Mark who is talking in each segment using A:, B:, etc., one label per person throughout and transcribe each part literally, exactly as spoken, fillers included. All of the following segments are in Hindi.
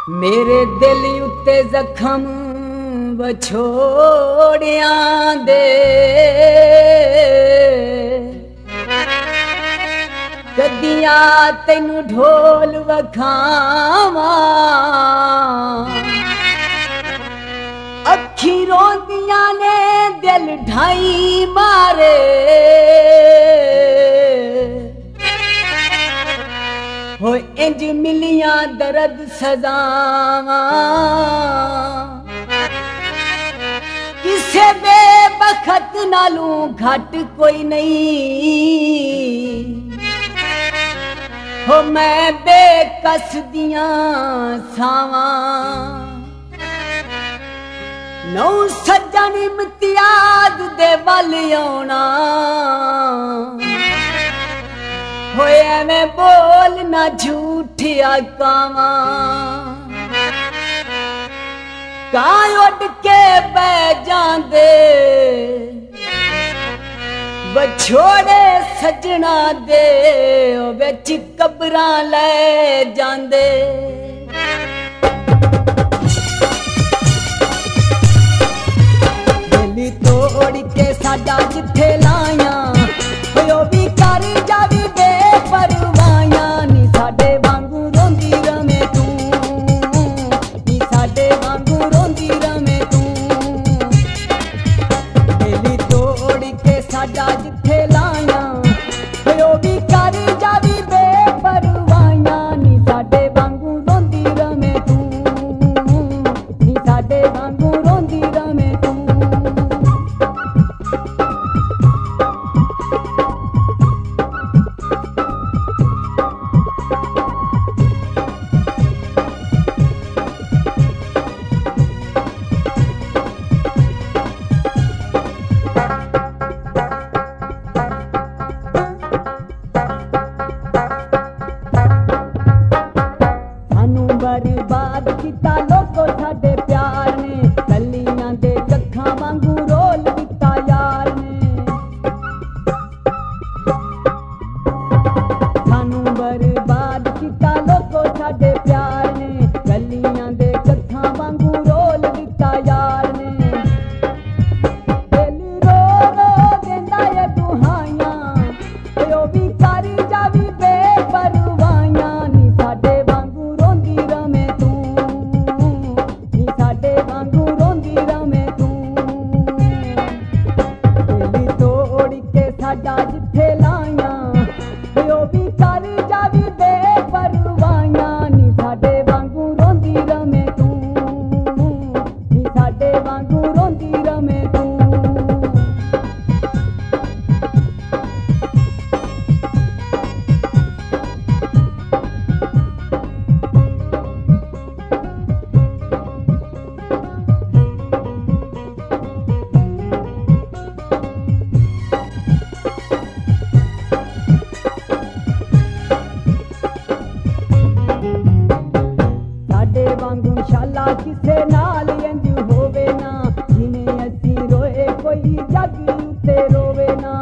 A: मेरे दिल उत्ते जखम वछोड़ियां दे कदियां तैनू ढोल वखावां अखी रोंदियां ने दिल ढाई मारे हो इंज मिलियां दर्द सजावां किसे बेबखत नालू घट कोई नहीं हो मैं बेकस दियां सावां नौ सज्जन इम्तियाज दे वल आउणा होए एवें बोल ना झूठ आकावां कां उड़ के बह जांदे बछोड़े सजना दे विच कबरां लै जांदे दिल तोड़ के साडा जिथे लाया ओ भी कर जावी बेपरवाहियां नी साडे वांगू रोंदी रवे तू नी साडे वांगू रोंदी रवे तू दिल तोड़ के साडा जिथे लाया ओ भी कर जावी बेपरवाहियां नी साडे वांगू रोंदी रवे तू नी साडे वांगू रोंदी रवे तू बर्बाद किता लोगो साडे प्यार ने कलियां दे कखां वांगू रोल दिता यार ने सानू बर्बाद किता लोगो साडे प्यार ने कलियां दे कखां वांगू रोल दिता यार ने दिल रो रो देंदा ए दुहाइयां ओ भी कर जावी बेपरवाहियां नी साडे वांगू रोंदी रवे तू नी साडे वांगू रोंदी रवे तू दिल तोड़ के साडा जिथे लाया ओ भी कर जावी बेपरवाहियां नी साडे वांगू रोंदी रवे तू नी साडे वांगू रोंदी रवे तू साडे वांगू शाला किसे नाल इंज होवे ना जिने असी रोए कोई जग उत्ते रोवे ना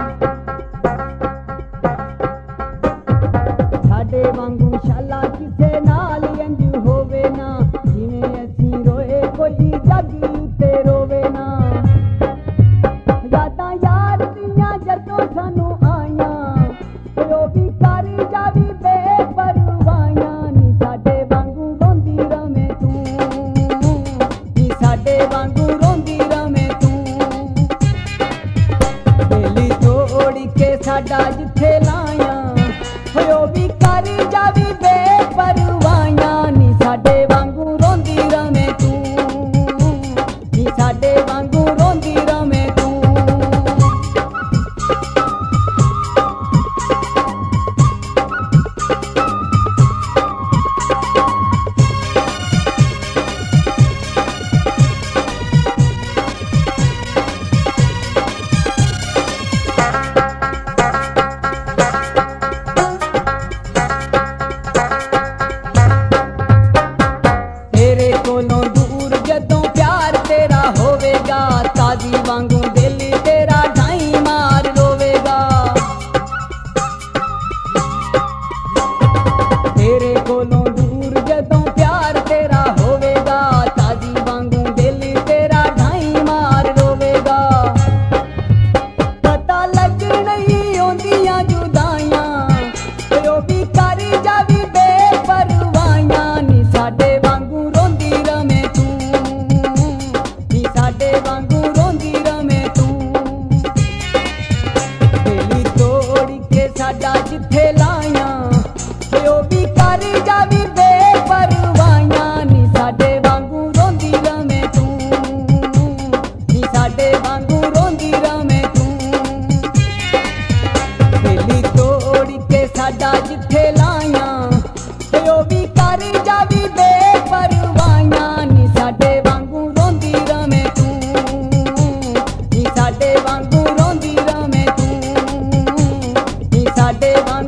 A: साडे वांगू शाला किसे नाल इंज होवे ना जिने असी रोए कोई जग उत्ते रोवे ना यादां यार दियां जदों सानू आईयां ओ भी कर जावी बेपरवाहियां नी साडे वांगू रोंदी रवे तू ਸਾਡੇ ਵਾਂਗ